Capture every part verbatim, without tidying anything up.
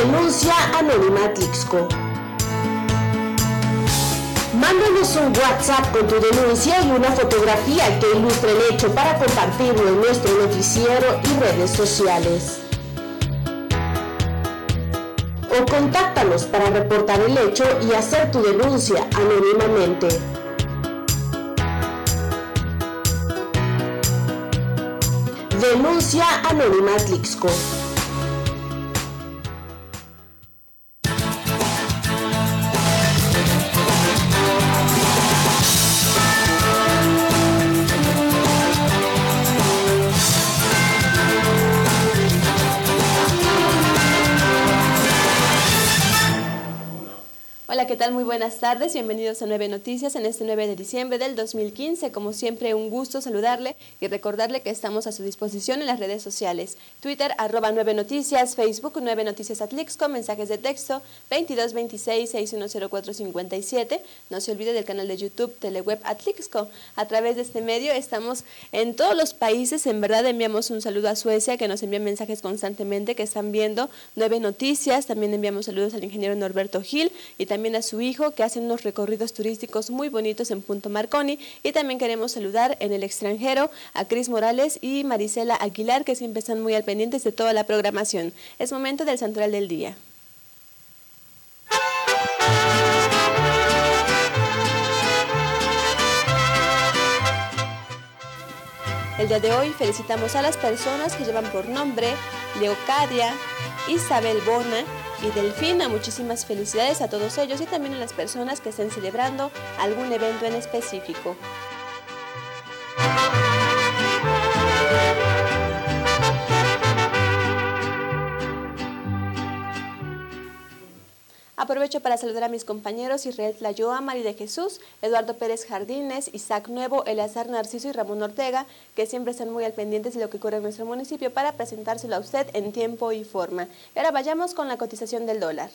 Denuncia Anónima Atlixco. Mándanos un WhatsApp con tu denuncia y una fotografía que ilustre el hecho para compartirlo en nuestro noticiero y redes sociales. O contáctanos para reportar el hecho y hacer tu denuncia anónimamente. Denuncia Anónima Atlixco. Hola, ¿qué tal? Muy buenas tardes, bienvenidos a Nueve Noticias en este nueve de diciembre del dos mil quince. Como siempre, un gusto saludarle y recordarle que estamos a su disposición en las redes sociales. Twitter, arroba Nueve Noticias, Facebook, Nueve Noticias Atlixco, mensajes de texto veintidós veintiséis sesenta y uno cero cuatro cincuenta y siete. No se olvide del canal de YouTube Teleweb Atlixco. A través de este medio estamos en todos los países. En verdad enviamos un saludo a Suecia, que nos envía mensajes constantemente, que están viendo Nueve Noticias. También enviamos saludos al ingeniero Norberto Gil y también a su hijo, que hacen unos recorridos turísticos muy bonitos en Punto Marconi. Y también queremos saludar en el extranjero a Cris Morales y Marisela Aguilar, que siempre están muy al pendientes de toda la programación. Es momento del santoral del día. El día de hoy felicitamos a las personas que llevan por nombre Leocadia, Isabel Bona y Delfina. Muchísimas felicidades a todos ellos y también a las personas que estén celebrando algún evento en específico. Aprovecho para saludar a mis compañeros Israel Tlayoa, Mari de Jesús, Eduardo Pérez Jardines, Isaac Nuevo, Eleazar Narciso y Ramón Ortega, que siempre están muy al pendientes de lo que ocurre en nuestro municipio para presentárselo a usted en tiempo y forma. Y ahora vayamos con la cotización del dólar.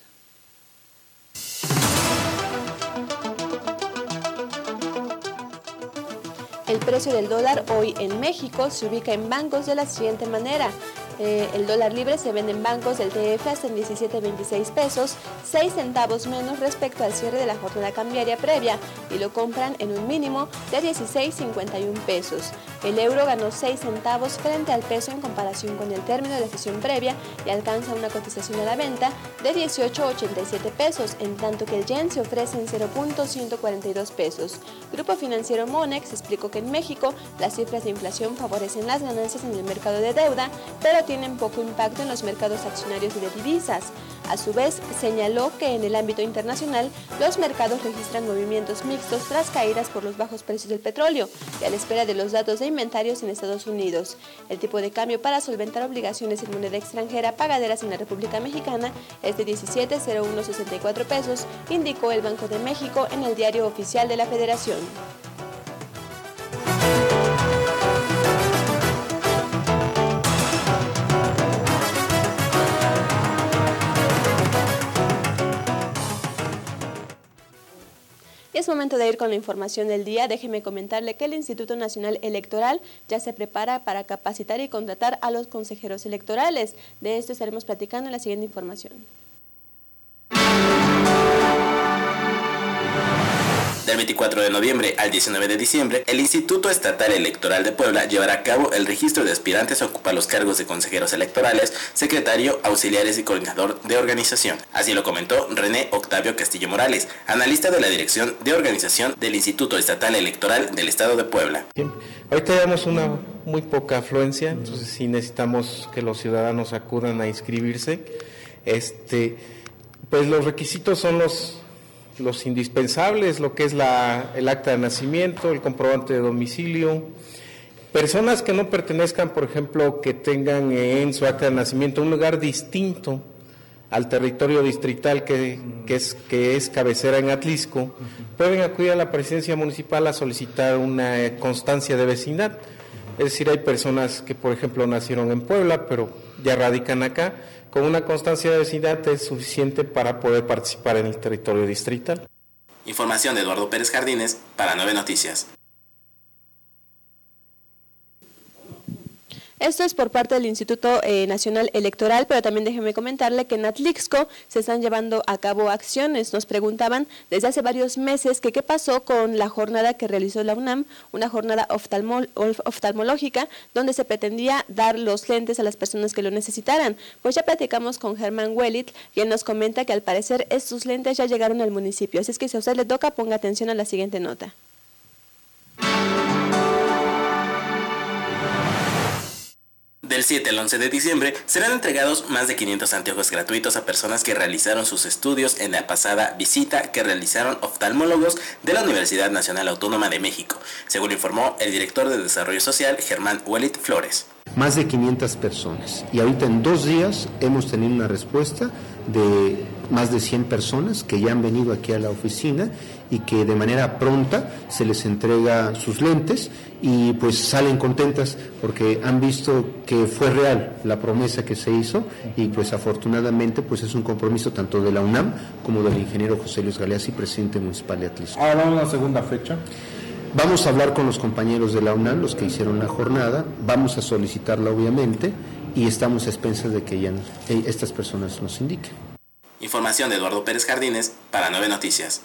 El precio del dólar hoy en México se ubica en bancos de la siguiente manera. Eh, el dólar libre se vende en bancos del D F hasta en diecisiete veintiséis pesos, seis centavos menos respecto al cierre de la jornada cambiaria previa, y lo compran en un mínimo de dieciséis cincuenta y uno pesos. El euro ganó seis centavos frente al peso en comparación con el término de la sesión previa y alcanza una cotización a la venta de dieciocho ochenta y siete pesos, en tanto que el yen se ofrece en cero punto ciento cuarenta y dos pesos. Grupo Financiero Monex explicó que en México las cifras de inflación favorecen las ganancias en el mercado de deuda, pero tienen poco impacto en los mercados accionarios y de divisas. A su vez, señaló que en el ámbito internacional los mercados registran movimientos mixtos tras caídas por los bajos precios del petróleo y a la espera de los datos de inventarios en Estados Unidos. El tipo de cambio para solventar obligaciones en moneda extranjera pagaderas en la República Mexicana es de diecisiete cero uno sesenta y cuatro pesos, indicó el Banco de México en el Diario Oficial de la Federación. Es momento de ir con la información del día. Déjeme comentarle que el Instituto Nacional Electoral ya se prepara para capacitar y contratar a los consejeros electorales. De esto estaremos platicando en la siguiente información. Del veinticuatro de noviembre al diecinueve de diciembre, el Instituto Estatal Electoral de Puebla llevará a cabo el registro de aspirantes a ocupar los cargos de consejeros electorales, secretario, auxiliares y coordinador de organización. Así lo comentó René Octavio Castillo Morales, analista de la Dirección de Organización del Instituto Estatal Electoral del Estado de Puebla. Ahorita llevamos una muy poca afluencia, entonces sí necesitamos que los ciudadanos acudan a inscribirse. Este, pues los requisitos son los los indispensables, lo que es la, el acta de nacimiento, el comprobante de domicilio. Personas que no pertenezcan, por ejemplo, que tengan en su acta de nacimiento un lugar distinto al territorio distrital que, que, es, que es cabecera en Atlixco, pueden acudir a la presidencia municipal a solicitar una constancia de vecindad. Es decir, hay personas que, por ejemplo, nacieron en Puebla, pero ya radican acá. Con una constancia de vecindad es suficiente para poder participar en el territorio distrital. Información de Eduardo Pérez Jardines para Nueve Noticias. Esto es por parte del Instituto eh, Nacional Electoral, pero también déjeme comentarle que en Atlixco se están llevando a cabo acciones. Nos preguntaban desde hace varios meses que qué pasó con la jornada que realizó la UNAM, una jornada oftalmo, oftalmológica, donde se pretendía dar los lentes a las personas que lo necesitaran. Pues ya platicamos con Germán Wellit, quien nos comenta que al parecer estos lentes ya llegaron al municipio. Así es que si a usted le toca, ponga atención a la siguiente nota. Del siete al once de diciembre serán entregados más de quinientos anteojos gratuitos a personas que realizaron sus estudios en la pasada visita que realizaron oftalmólogos de la Universidad Nacional Autónoma de México, según informó el director de Desarrollo Social, Germán Wellit Flores. Más de quinientas personas, y ahorita en dos días hemos tenido una respuesta de más de cien personas que ya han venido aquí a la oficina y que de manera pronta se les entrega sus lentes y pues salen contentas porque han visto que fue real la promesa que se hizo y pues afortunadamente pues es un compromiso tanto de la UNAM como del ingeniero José Luis Galeazzi, presidente municipal de Atlixco. Ahora una segunda fecha. Vamos a hablar con los compañeros de la UNAM, los que hicieron la jornada, vamos a solicitarla obviamente y estamos a expensas de que ya estas personas nos indiquen. Información de Eduardo Pérez Jardines para Nueve Noticias.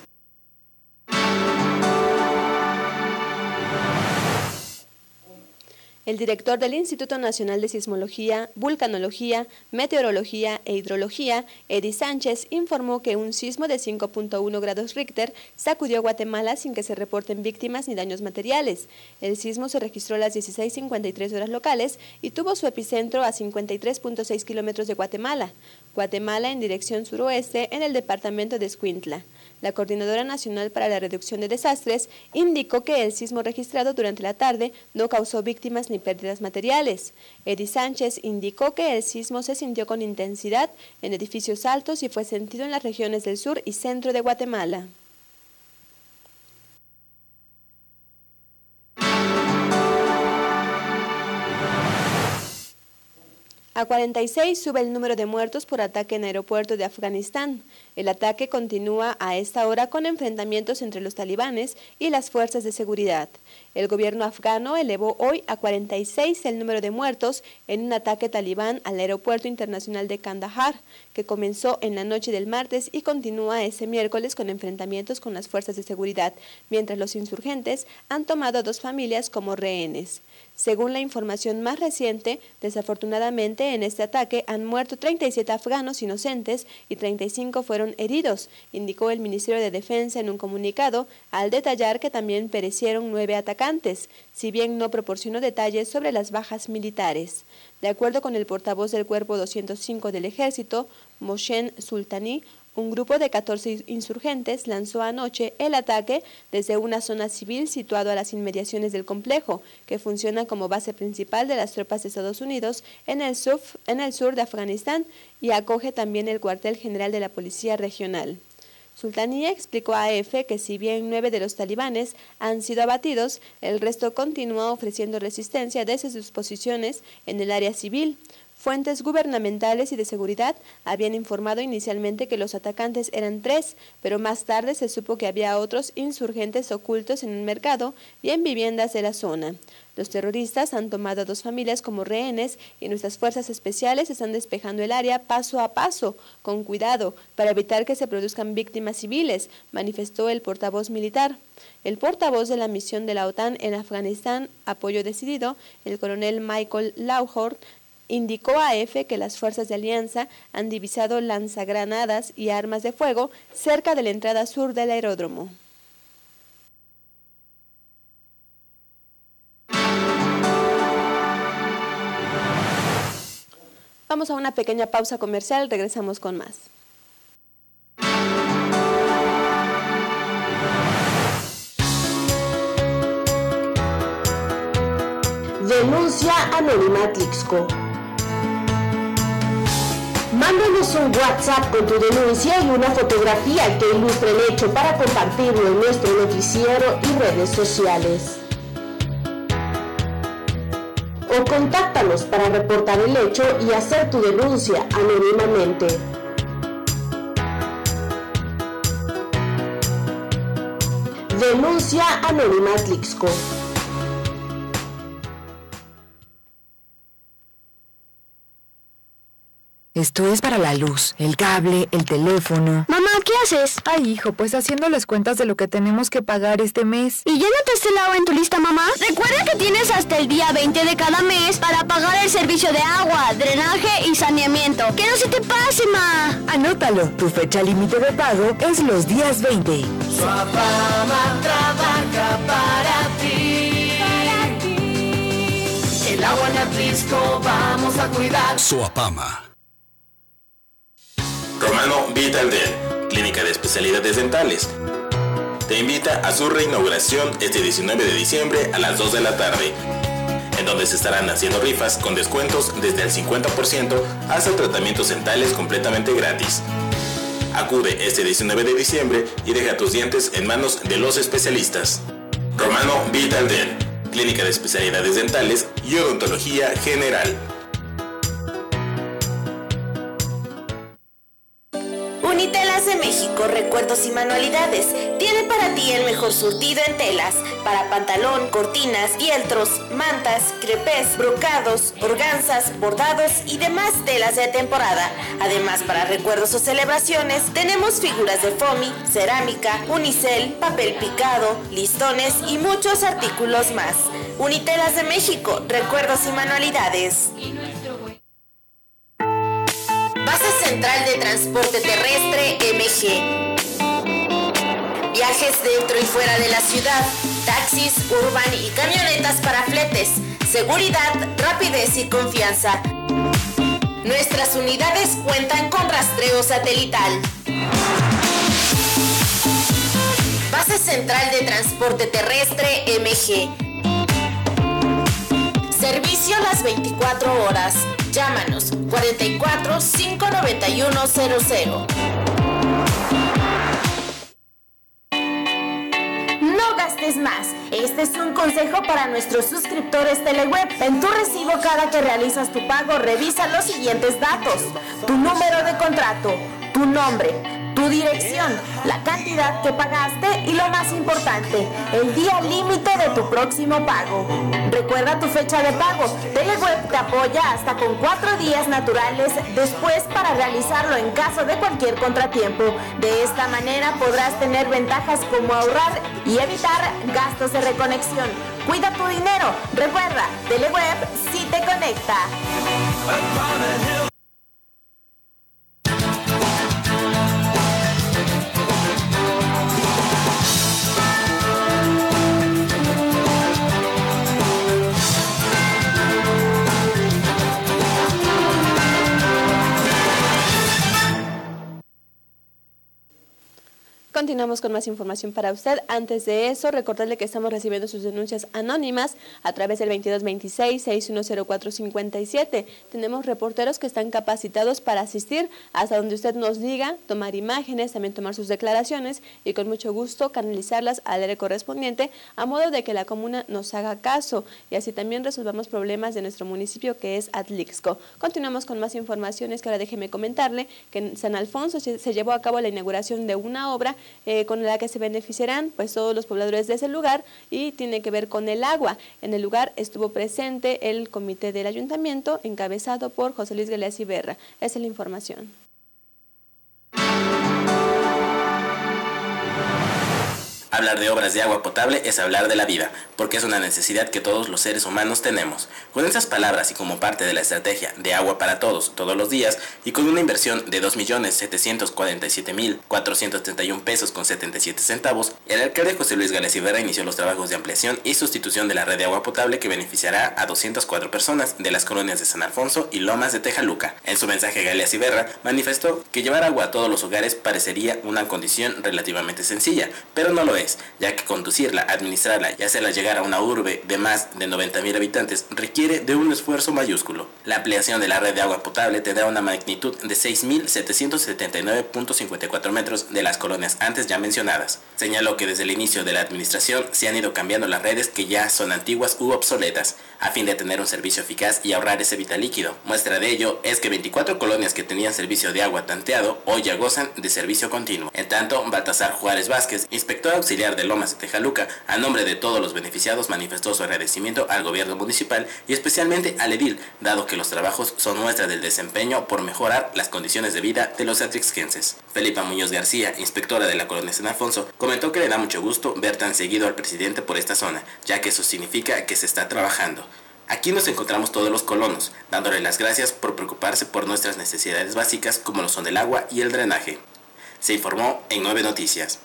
El director del Instituto Nacional de Sismología, Vulcanología, Meteorología e Hidrología, Edi Sánchez, informó que un sismo de cinco punto uno grados Richter sacudió Guatemala sin que se reporten víctimas ni daños materiales. El sismo se registró a las dieciséis cincuenta y tres horas locales y tuvo su epicentro a cincuenta y tres punto seis kilómetros de Guatemala. Guatemala en dirección suroeste en el departamento de Escuintla. La Coordinadora Nacional para la Reducción de Desastres indicó que el sismo registrado durante la tarde no causó víctimas ni pérdidas materiales. Edi Sánchez indicó que el sismo se sintió con intensidad en edificios altos y fue sentido en las regiones del sur y centro de Guatemala. A cuarenta y seis sube el número de muertos por ataque en aeropuerto de Afganistán. El ataque continúa a esta hora con enfrentamientos entre los talibanes y las fuerzas de seguridad. El gobierno afgano elevó hoy a cuarenta y seis el número de muertos en un ataque talibán al aeropuerto internacional de Kandahar, que comenzó en la noche del martes y continúa ese miércoles con enfrentamientos con las fuerzas de seguridad, mientras los insurgentes han tomado a dos familias como rehenes. Según la información más reciente, desafortunadamente en este ataque han muerto treinta y siete afganos inocentes y treinta y cinco fueron heridos, indicó el Ministerio de Defensa en un comunicado, al detallar que también perecieron nueve atacantes, si bien no proporcionó detalles sobre las bajas militares. De acuerdo con el portavoz del Cuerpo doscientos cinco del Ejército, Mohsen Sultani, un grupo de catorce insurgentes lanzó anoche el ataque desde una zona civil situado a las inmediaciones del complejo, que funciona como base principal de las tropas de Estados Unidos en el sur, en el sur de Afganistán y acoge también el cuartel general de la Policía Regional. Sultanía explicó a A F que si bien nueve de los talibanes han sido abatidos, el resto continúa ofreciendo resistencia desde sus posiciones en el área civil. Fuentes gubernamentales y de seguridad habían informado inicialmente que los atacantes eran tres, pero más tarde se supo que había otros insurgentes ocultos en un mercado y en viviendas de la zona. Los terroristas han tomado a dos familias como rehenes y nuestras fuerzas especiales están despejando el área paso a paso, con cuidado, para evitar que se produzcan víctimas civiles, manifestó el portavoz militar. El portavoz de la misión de la OTAN en Afganistán, Apoyo Decidido, el coronel Michael Lauhort, indicó a A F que las fuerzas de alianza han divisado lanzagranadas y armas de fuego cerca de la entrada sur del aeródromo. Vamos a una pequeña pausa comercial, regresamos con más. Denuncia Anónima Atlixco. Mándanos un WhatsApp con tu denuncia y una fotografía que ilustre el hecho para compartirlo en nuestro noticiero y redes sociales. O contáctanos para reportar el hecho y hacer tu denuncia anónimamente. Denuncia Anónima Atlixco. Esto es para la luz, el cable, el teléfono. Mamá, ¿qué haces? Ay, hijo, pues haciendo las cuentas de lo que tenemos que pagar este mes. ¿Y ya notaste el agua en tu lista, mamá? Recuerda que tienes hasta el día veinte de cada mes para pagar el servicio de agua, drenaje y saneamiento. ¡Que no se te pase, ma! Anótalo, tu fecha límite de pago es los días veinte. Suapama trabaja para ti. Para ti. El agua en Atlisco vamos a cuidar. Suapama. Romano Vital Dent, clínica de especialidades dentales, te invita a su reinauguración este diecinueve de diciembre a las dos de la tarde, en donde se estarán haciendo rifas con descuentos desde el cincuenta por ciento hasta tratamientos dentales completamente gratis. Acude este diecinueve de diciembre y deja tus dientes en manos de los especialistas. Romano Vital Dent, clínica de especialidades dentales y odontología general. Unitelas de México, recuerdos y manualidades. Tiene para ti el mejor surtido en telas, para pantalón, cortinas, fieltros, mantas, crepés, brocados, organzas, bordados y demás telas de temporada. Además, para recuerdos o celebraciones, tenemos figuras de foamy, cerámica, unicel, papel picado, listones y muchos artículos más. Unitelas de México, recuerdos y manualidades. Base Central de Transporte Terrestre M G. Viajes dentro y fuera de la ciudad, taxis, urban y camionetas para fletes, seguridad, rapidez y confianza. Nuestras unidades cuentan con rastreo satelital. Base Central de Transporte Terrestre M G. Servicio las veinticuatro horas. Llámanos cuarenta y cuatro, cinco noventa y uno, cero cero. No gastes más. Este es un consejo para nuestros suscriptores Teleweb. En tu recibo cada que realizas tu pago, revisa los siguientes datos: tu número de contrato, tu nombre, tu dirección, la cantidad que pagaste y lo más importante, el día límite de tu próximo pago. Recuerda tu fecha de pago. Teleweb te apoya hasta con cuatro días naturales después para realizarlo en caso de cualquier contratiempo. De esta manera podrás tener ventajas como ahorrar y evitar gastos de reconexión. Cuida tu dinero. Recuerda, Teleweb sí te conecta. Continuamos con más información para usted. Antes de eso, recordarle que estamos recibiendo sus denuncias anónimas a través del veintidós veintiséis, sesenta y uno cero cuatro cincuenta y siete. Tenemos reporteros que están capacitados para asistir hasta donde usted nos diga, tomar imágenes, también tomar sus declaraciones y con mucho gusto canalizarlas al área correspondiente a modo de que la comuna nos haga caso y así también resolvamos problemas de nuestro municipio que es Atlixco. Continuamos con más informaciones que ahora déjeme comentarle que en San Alfonso se, se llevó a cabo la inauguración de una obra Eh, con la que se beneficiarán pues todos los pobladores de ese lugar y tiene que ver con el agua. En el lugar estuvo presente el comité del ayuntamiento encabezado por José Luis Galeas Iberra. Esa es la información. Hablar de obras de agua potable es hablar de la vida, porque es una necesidad que todos los seres humanos tenemos. Con esas palabras y como parte de la estrategia de agua para todos, todos los días, y con una inversión de dos millones setecientos cuarenta y siete mil cuatrocientos treinta y uno pesos con setenta y siete centavos, el alcalde José Luis Galeas Iberra inició los trabajos de ampliación y sustitución de la red de agua potable que beneficiará a doscientas cuatro personas de las colonias de San Alfonso y Lomas de Tejaluca. En su mensaje, Galeas Iberra manifestó que llevar agua a todos los hogares parecería una condición relativamente sencilla, pero no lo es, ya que conducirla, administrarla y hacerla llegar a una urbe de más de noventa mil habitantes requiere de un esfuerzo mayúsculo. La ampliación de la red de agua potable tendrá una magnitud de seis mil setecientos setenta y nueve punto cincuenta y cuatro metros de las colonias antes ya mencionadas. Señaló que desde el inicio de la administración se han ido cambiando las redes que ya son antiguas u obsoletas, a fin de tener un servicio eficaz y ahorrar ese vital líquido. Muestra de ello es que veinticuatro colonias que tenían servicio de agua tanteado hoy ya gozan de servicio continuo. En tanto, Baltasar Juárez Vázquez, inspector auxiliar auxiliar de Lomas de Tejaluca, a nombre de todos los beneficiados, manifestó su agradecimiento al gobierno municipal y especialmente al edil, dado que los trabajos son muestra del desempeño por mejorar las condiciones de vida de los atlixquenses. Felipa Muñoz García, inspectora de la colonia San Alfonso, comentó que le da mucho gusto ver tan seguido al presidente por esta zona, ya que eso significa que se está trabajando. Aquí nos encontramos todos los colonos, dándole las gracias por preocuparse por nuestras necesidades básicas como lo son el agua y el drenaje. Se informó en Nueve Noticias.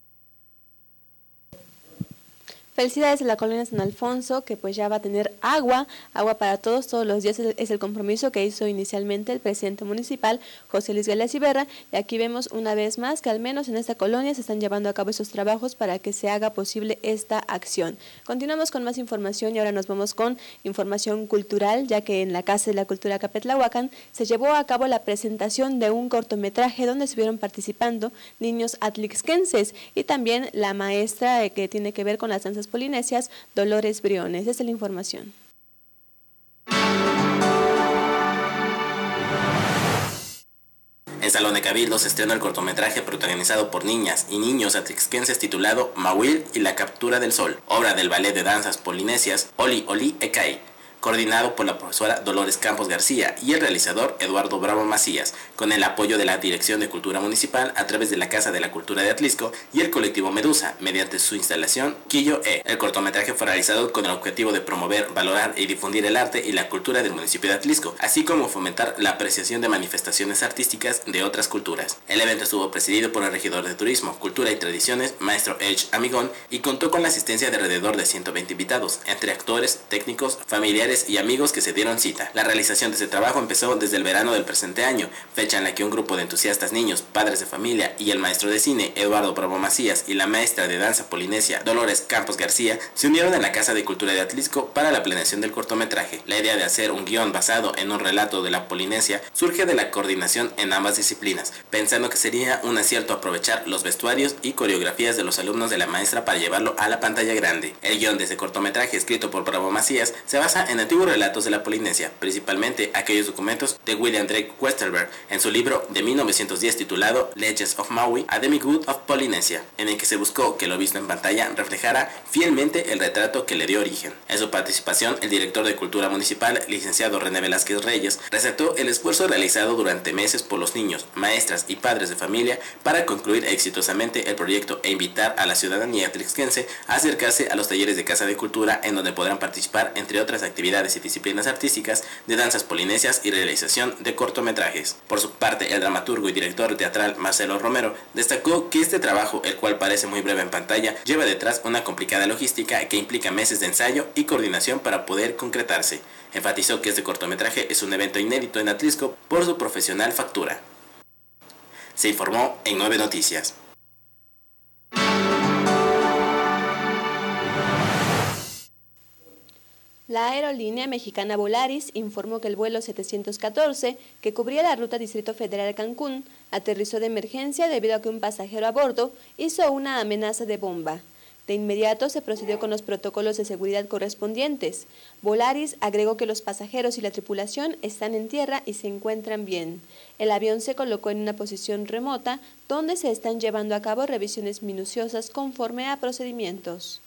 Felicidades a la colonia San Alfonso, que pues ya va a tener agua, agua para todos, todos los días es el compromiso que hizo inicialmente el presidente municipal, José Luis Galeas Iberra, y aquí vemos una vez más que al menos en esta colonia se están llevando a cabo esos trabajos para que se haga posible esta acción. Continuamos con más información y ahora nos vamos con información cultural, ya que en la Casa de la Cultura Capetlahuacán se llevó a cabo la presentación de un cortometraje donde estuvieron participando niños atlixquenses y también la maestra que tiene que ver con las danzas polinesias, Dolores Briones. Esa es la información. En Salón de Cabildo se estrenó el cortometraje protagonizado por niñas y niños atlixquenses titulado Mahuil y la captura del sol, obra del ballet de danzas polinesias Oli Oli Ekai, coordinado por la profesora Dolores Campos García y el realizador Eduardo Bravo Macías, con el apoyo de la Dirección de Cultura Municipal a través de la Casa de la Cultura de Atlisco y el colectivo Medusa, mediante su instalación Quillo E. El cortometraje fue realizado con el objetivo de promover, valorar y difundir el arte y la cultura del municipio de Atlisco, así como fomentar la apreciación de manifestaciones artísticas de otras culturas. El evento estuvo presidido por el regidor de Turismo, Cultura y Tradiciones, maestro Edge Amigón, y contó con la asistencia de alrededor de ciento veinte invitados, entre actores, técnicos, familiares y amigos que se dieron cita. La realización de este trabajo empezó desde el verano del presente año, fecha en la que un grupo de entusiastas niños, padres de familia y el maestro de cine Eduardo Bravo Macías y la maestra de danza polinesia Dolores Campos García se unieron en la Casa de Cultura de Atlisco para la planeación del cortometraje. La idea de hacer un guión basado en un relato de la Polinesia surge de la coordinación en ambas disciplinas, pensando que sería un acierto aprovechar los vestuarios y coreografías de los alumnos de la maestra para llevarlo a la pantalla grande. El guión de este cortometraje, escrito por Bravo Macías, se basa en antiguos relatos de la Polinesia, principalmente aquellos documentos de William Drake Westerberg en su libro de mil novecientos diez titulado Legends of Maui, A Demigod of Polynesia, en el que se buscó que lo visto en pantalla reflejara fielmente el retrato que le dio origen. En su participación, el director de Cultura Municipal, licenciado René Velázquez Reyes, resaltó el esfuerzo realizado durante meses por los niños, maestras y padres de familia para concluir exitosamente el proyecto e invitar a la ciudadanía atlixquense a acercarse a los talleres de Casa de Cultura, en donde podrán participar, entre otras actividades y disciplinas artísticas, de danzas polinesias y realización de cortometrajes. Por su parte, el dramaturgo y director teatral Marcelo Romero destacó que este trabajo, el cual parece muy breve en pantalla, lleva detrás una complicada logística que implica meses de ensayo y coordinación para poder concretarse. Enfatizó que este cortometraje es un evento inédito en Atlisco por su profesional factura. Se informó en Nueve Noticias. La aerolínea mexicana Volaris informó que el vuelo setecientos catorce, que cubría la ruta Distrito Federal Cancún, aterrizó de emergencia debido a que un pasajero a bordo hizo una amenaza de bomba. De inmediato se procedió con los protocolos de seguridad correspondientes. Volaris agregó que los pasajeros y la tripulación están en tierra y se encuentran bien. El avión se colocó en una posición remota donde se están llevando a cabo revisiones minuciosas conforme a procedimientos.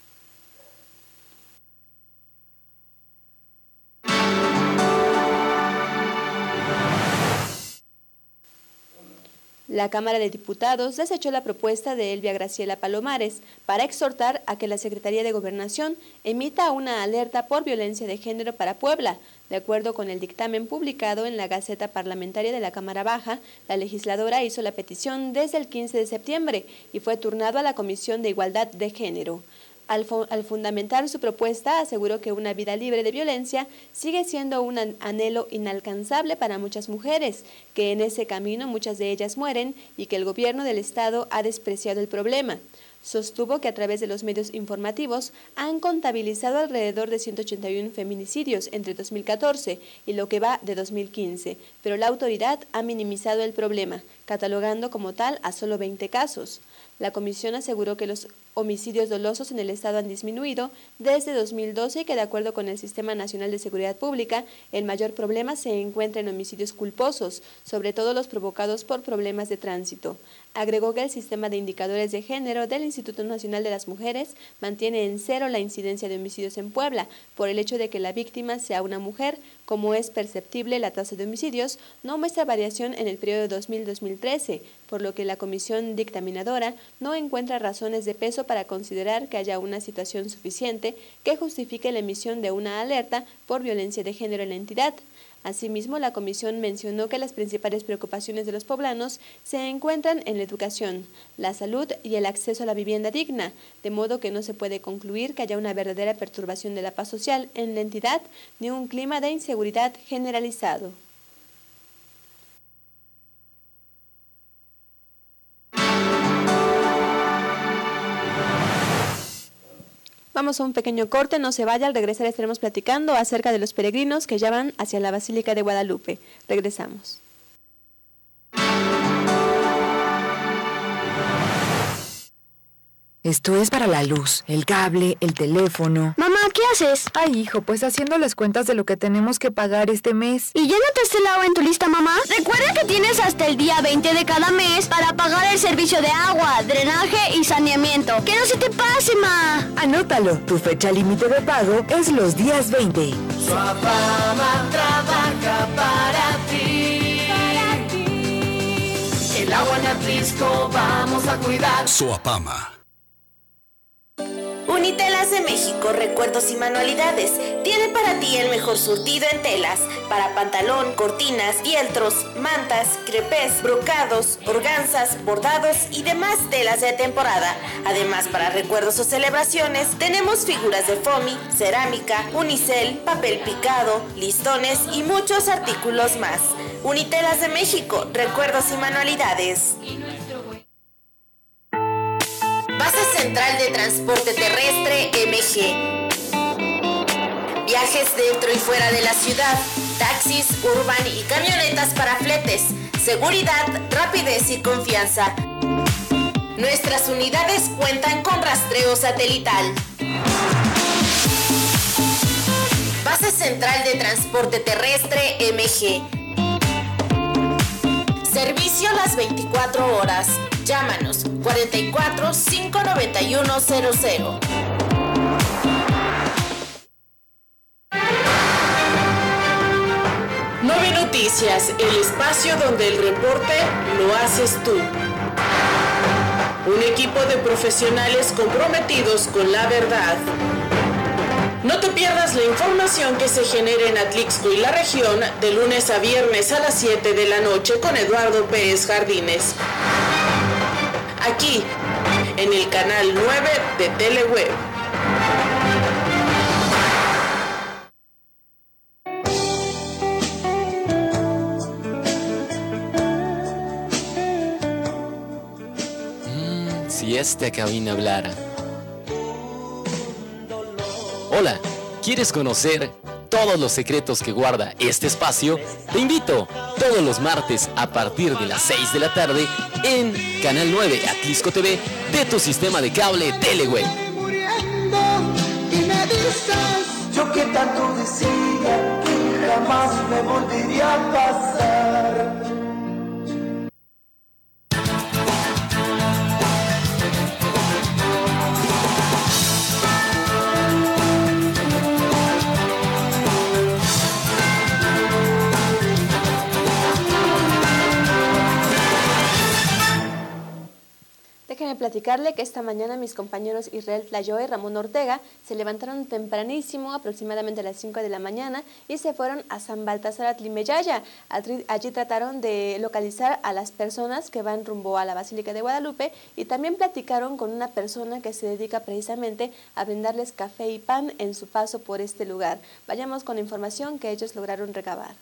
La Cámara de Diputados desechó la propuesta de Elvia Graciela Palomares para exhortar a que la Secretaría de Gobernación emita una alerta por violencia de género para Puebla. De acuerdo con el dictamen publicado en la Gaceta Parlamentaria de la Cámara Baja, la legisladora hizo la petición desde el quince de septiembre y fue turnado a la Comisión de Igualdad de Género. Al, al fundamentar su propuesta, aseguró que una vida libre de violencia sigue siendo un anhelo inalcanzable para muchas mujeres, que en ese camino muchas de ellas mueren y que el gobierno del Estado ha despreciado el problema. Sostuvo que a través de los medios informativos han contabilizado alrededor de ciento ochenta y uno feminicidios entre dos mil catorce y lo que va de dos mil quince, pero la autoridad ha minimizado el problema, catalogando como tal a solo veinte casos. La comisión aseguró que los homicidios dolosos en el estado han disminuido desde dos mil doce y que de acuerdo con el Sistema Nacional de Seguridad Pública, el mayor problema se encuentra en homicidios culposos, sobre todo los provocados por problemas de tránsito. Agregó que el sistema de indicadores de género del Instituto Nacional de las Mujeres mantiene en cero la incidencia de homicidios en Puebla, por el hecho de que la víctima sea una mujer. Como es perceptible, la tasa de homicidios no muestra variación en el periodo dos mil a dos mil trece, por lo que la comisión dictaminadora no encuentra razones de peso para considerar que haya una situación suficiente que justifique la emisión de una alerta por violencia de género en la entidad. Asimismo, la comisión mencionó que las principales preocupaciones de los poblanos se encuentran en la educación, la salud y el acceso a la vivienda digna, de modo que no se puede concluir que haya una verdadera perturbación de la paz social en la entidad ni un clima de inseguridad generalizado. Vamos a un pequeño corte, no se vaya, al regresar estaremos platicando acerca de los peregrinos que ya van hacia la Basílica de Guadalupe. Regresamos. Esto es para la luz, el cable, el teléfono. Mamá, ¿qué haces? Ay, hijo, pues haciendo las cuentas de lo que tenemos que pagar este mes. ¿Y ya notaste el agua en tu lista, mamá? Recuerda que tienes hasta el día veinte de cada mes para pagar el servicio de agua, drenaje y saneamiento. ¡Que no se te pase, ma! Anótalo, tu fecha límite de pago es los días veinte. Soapama trabaja para ti. Para ti. El agua en Atlisco vamos a cuidar. Soapama. Unitelas de México, Recuerdos y Manualidades tiene para ti el mejor surtido en telas, para pantalón, cortinas, fieltros, mantas, crepés, brocados, organzas, bordados y demás telas de temporada. Además, para recuerdos o celebraciones, tenemos figuras de foamy, cerámica, unicel, papel picado, listones y muchos artículos más. Unitelas de México, Recuerdos y Manualidades. Base Central de Transporte Terrestre M G. Viajes dentro y fuera de la ciudad, taxis, urban y camionetas para fletes, seguridad, rapidez y confianza. Nuestras unidades cuentan con rastreo satelital. Base Central de Transporte Terrestre M G. Servicio las veinticuatro horas. Llámanos cuarenta y cuatro, cinco noventa y uno, cero cero. Nueve Noticias, el espacio donde el reporte lo haces tú. Un equipo de profesionales comprometidos con la verdad. No te pierdas la información que se genera en Atlixco y la región de lunes a viernes a las siete de la noche con Eduardo Pérez Jardines. Aquí, en el canal nueve de Teleweb. Mm, si esta cabina hablara. Hola, ¿quieres conocer todos los secretos que guarda este espacio? Te invito todos los martes a partir de las seis de la tarde en Canal nueve Atlixco T V de tu sistema de cable Teleweb. Y me dices, yo que tanto decía que jamás me volvería a pasar. Déjenme platicarle que esta mañana mis compañeros Israel Tlayoe y Ramón Ortega se levantaron tempranísimo, aproximadamente a las cinco de la mañana, y se fueron a San Baltasar Atlimeyaya. Allí trataron de localizar a las personas que van rumbo a la Basílica de Guadalupe y también platicaron con una persona que se dedica precisamente a brindarles café y pan en su paso por este lugar. Vayamos con la información que ellos lograron recabar.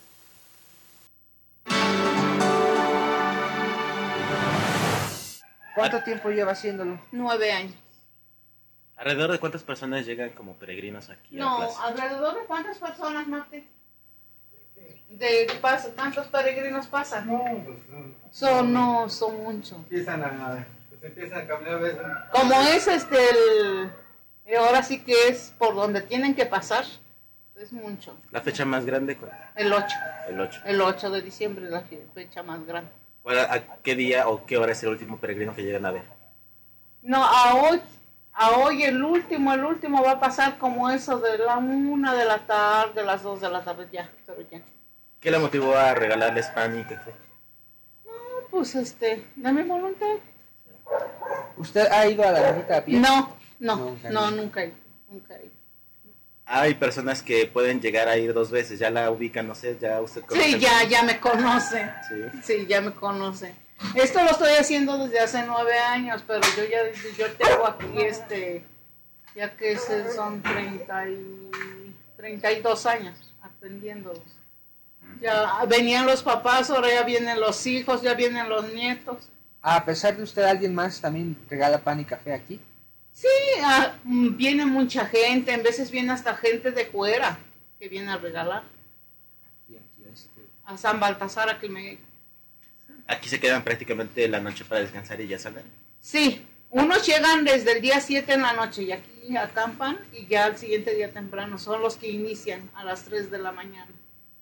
¿Cuánto tiempo lleva haciéndolo? Nueve años. ¿Alrededor de cuántas personas llegan como peregrinos aquí no, a la plaza? ¿Alrededor de cuántas personas, Marte? ¿De paso? ¿Cuántos peregrinos pasan? No, pues Son, no, son muchos. Empiezan a Se empiezan a caminar a veces. Como es este, el, eh, ahora sí que es por donde tienen que pasar, es mucho. ¿La fecha más grande cuál? El ocho. El ocho. El ocho de diciembre es la fecha más grande. ¿Cuál, ¿A qué día o qué hora es el último peregrino que llegan a ver? No, a hoy, a hoy el último, el último va a pasar como eso de la una de la tarde, las dos de la tarde, ya, pero ya. ¿Qué la motivó a regalarles pan y café? No, pues este, de mi voluntad. ¿Usted ha ido a la visita a pie? No, no, Nunca, no, no. nunca he ido, nunca he ido. Hay personas que pueden llegar a ir dos veces, ya la ubican, no sé, ya usted conoce. Sí, ya, ya me conoce. Sí. Sí, ya me conoce. Esto lo estoy haciendo desde hace nueve años, pero yo ya yo tengo aquí este, ya que ese son treinta y, treinta y dos años atendiéndolos. Ya venían los papás, ahora ya vienen los hijos, ya vienen los nietos. A pesar de usted, ¿alguien más también regala pan y café aquí? Sí, ah, mm, viene mucha gente, en veces viene hasta gente de fuera que viene a regalar. Y aquí este... A San Baltasar, a que me... Aquí se quedan prácticamente la noche para descansar y ya salen. Sí, unos llegan desde el día siete en la noche y aquí acampan y ya al siguiente día temprano son los que inician a las tres de la mañana.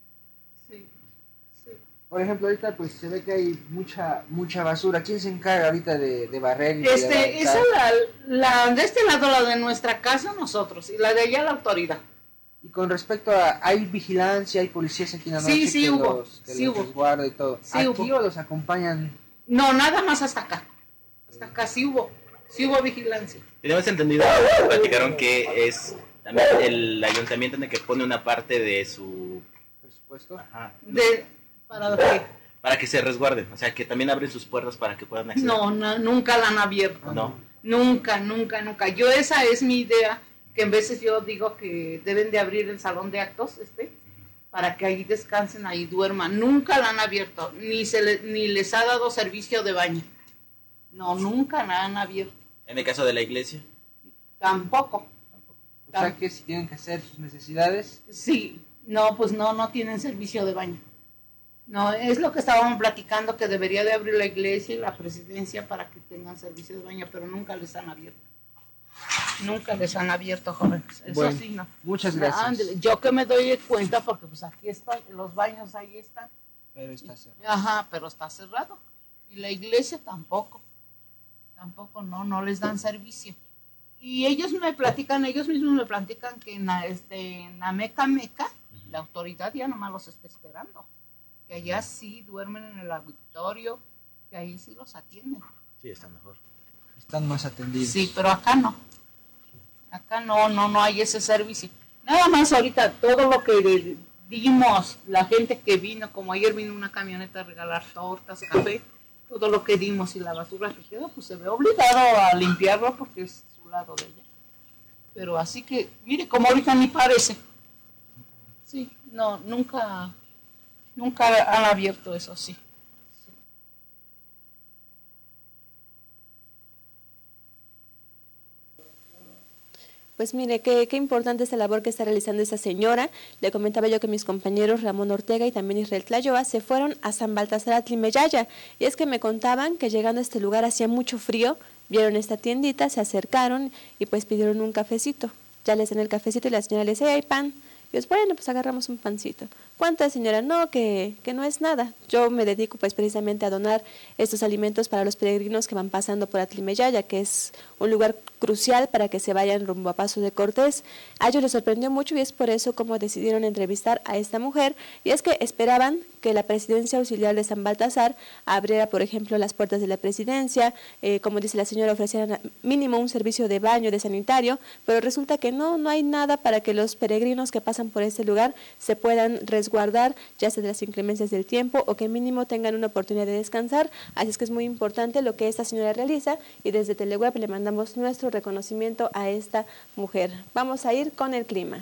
Sí, sí. Por ejemplo, ahorita pues se ve que hay mucha mucha basura. ¿Quién se encarga ahorita de, de barrer y de Este, levantar? esa la, la de este lado, la de nuestra casa, nosotros, y la de allá la autoridad. Y con respecto a, ¿hay vigilancia, hay policías aquí en la noche Sí, sí que hubo, los, que sí los hubo. resguarda y todo? Sí ¿Aquí hubo. o los acompañan? No, nada más hasta acá. Hasta acá sí hubo, sí hubo vigilancia. Tenemos entendido, platicaron que es también el ayuntamiento en el que pone una parte de su presupuesto. Ajá. De, ¿Para qué? Para que se resguarden, o sea, que también abren sus puertas para que puedan acceder. No, no, nunca la han abierto. No. Nunca, nunca, nunca. Yo esa es mi idea, que en veces yo digo que deben de abrir el salón de actos, este, para que ahí descansen, ahí duerman. Nunca la han abierto, ni se le- ni les ha dado servicio de baño. No, nunca la han abierto. En el caso de la iglesia. Tampoco. O sea que si tienen que hacer sus necesidades. Sí, no, pues no, no tienen servicio de baño. No, es lo que estábamos platicando, que debería de abrir la iglesia y la presidencia para que tengan servicio de baño, pero nunca les han abierto. Nunca les han abierto, jóvenes. Eso Bueno, sí, no. muchas No, gracias. ándele. Yo que me doy cuenta, porque pues aquí están, los baños ahí están. Pero está cerrado. Ajá, pero está cerrado. Y la iglesia tampoco. Tampoco, no, no les dan servicio. Y ellos me platican, ellos mismos me platican que en la, este, en la Meca Meca, la autoridad ya nomás los está esperando. Que allá sí duermen en el auditorio, que ahí sí los atienden. Sí, está mejor. Están más atendidos. Sí, pero acá no. Acá no, no, no hay ese servicio. Nada más ahorita todo lo que le dimos, la gente que vino, como ayer vino una camioneta a regalar tortas, café, todo lo que dimos y la basura que quedó, pues se ve obligado a limpiarlo porque es su lado de ella. Pero así que, mire, como ahorita ni parece. Sí, no, nunca, nunca han abierto eso, sí. Pues mire, qué, qué importante esta labor que está realizando esta señora. Le comentaba yo que mis compañeros Ramón Ortega y también Israel Tlayoa se fueron a San Baltasar Atlimeyaya. Y es que me contaban que llegando a este lugar hacía mucho frío, vieron esta tiendita, se acercaron y pues pidieron un cafecito. Ya les dan el cafecito y la señora les dice, hay pan. Y yo, bueno, pues agarramos un pancito. ¿Cuánto es, señora? No, que, que no es nada. Yo me dedico pues precisamente a donar estos alimentos para los peregrinos que van pasando por Atlimeyaya, que es un lugar crucial para que se vayan rumbo a Paso de Cortés. A ellos les sorprendió mucho y es por eso como decidieron entrevistar a esta mujer. Y es que esperaban que la presidencia auxiliar de San Baltasar abriera, por ejemplo, las puertas de la presidencia, eh, como dice la señora, ofrecieran mínimo un servicio de baño, de sanitario, pero resulta que no, no hay nada para que los peregrinos que pasan por este lugar se puedan resguardar, ya sea de las inclemencias del tiempo o que mínimo tengan una oportunidad de descansar. Así es que es muy importante lo que esta señora realiza y desde Teleweb le mandamos nuestro reconocimiento a esta mujer. Vamos a ir con el clima.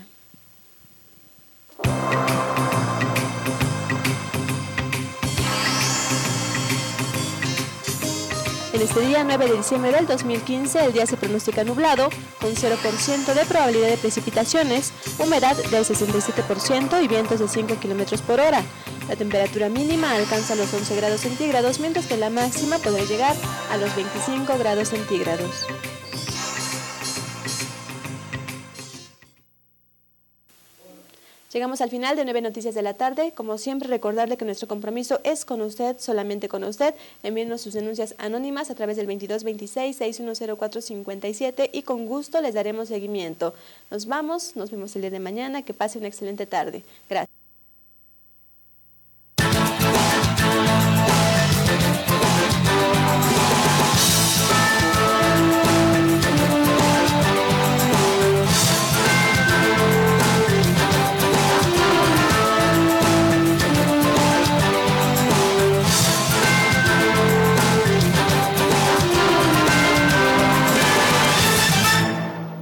En este día nueve de diciembre del dos mil quince, el día se pronostica nublado, con cero por ciento de probabilidad de precipitaciones, humedad del sesenta y siete por ciento y vientos de cinco kilómetros por hora. La temperatura mínima alcanza los once grados centígrados, mientras que la máxima podrá llegar a los veinticinco grados centígrados. Llegamos al final de nueve Noticias de la Tarde. Como siempre, recordarle que nuestro compromiso es con usted, solamente con usted. Envíenos sus denuncias anónimas a través del veintidós veintiséis, sesenta y uno cero cuatro cincuenta y siete y con gusto les daremos seguimiento. Nos vamos, nos vemos el día de mañana. Que pase una excelente tarde. Gracias.